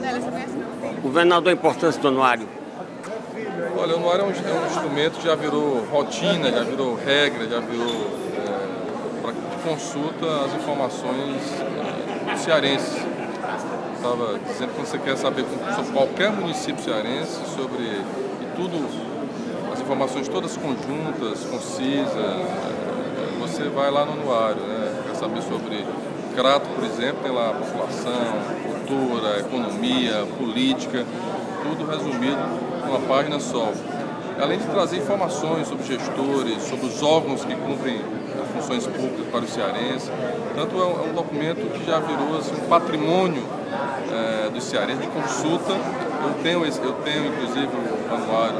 Governador, a importância do anuário. Olha, o anuário é um instrumento que já virou rotina, já virou regra, já virou para consulta as informações cearenses. Estava dizendo que você quer saber sobre qualquer município cearense, sobre as informações todas conjuntas, concisas, você vai lá no anuário, né? Quer saber sobre Crato, por exemplo, tem lá a população, cultura, economia, política, tudo resumido numa página só. Além de trazer informações sobre gestores, sobre os órgãos que cumprem funções públicas para os cearenses. Portanto, é um documento que já virou assim, um patrimônio dos cearenses de consulta. Eu tenho inclusive o anuário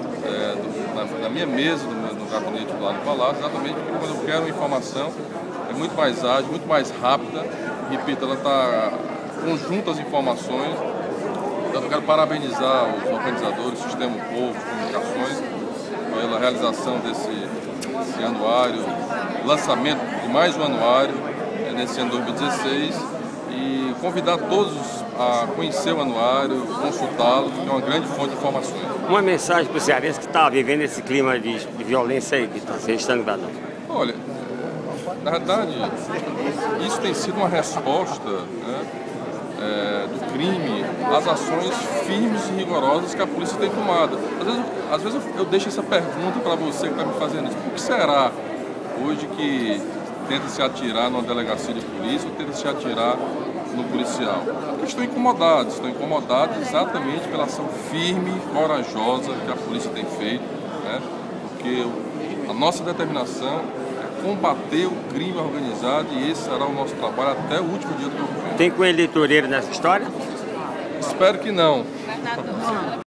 na minha mesa, no gabinete lá no Palácio, exatamente porque quando eu quero uma informação é muito mais ágil, muito mais rápida. Repito, ela está conjunta as informações. Então, eu quero parabenizar os organizadores, o Sistema Povo de Comunicações, pela realização desse anuário, lançamento de mais um anuário nesse ano 2016 e convidar todos a conhecer o anuário, consultá-lo, que é uma grande fonte de informações. Uma mensagem para o cearense que está vivendo esse clima de violência aí que está se registrando, governador. Olha, na verdade, isso tem sido uma resposta, né, do crime às ações firmes e rigorosas que a polícia tem tomado. Às vezes eu deixo essa pergunta para você que está me fazendo isso. Por que será hoje que tenta se atirar numa delegacia de polícia ou tenta se atirar no policial? Porque estão incomodados exatamente pela ação firme, corajosa que a polícia tem feito, né? Porque a nossa determinação é combater o crime organizado e esse será o nosso trabalho até o último dia do governo. Tem coelho eleitoreiro nessa história? Espero que não.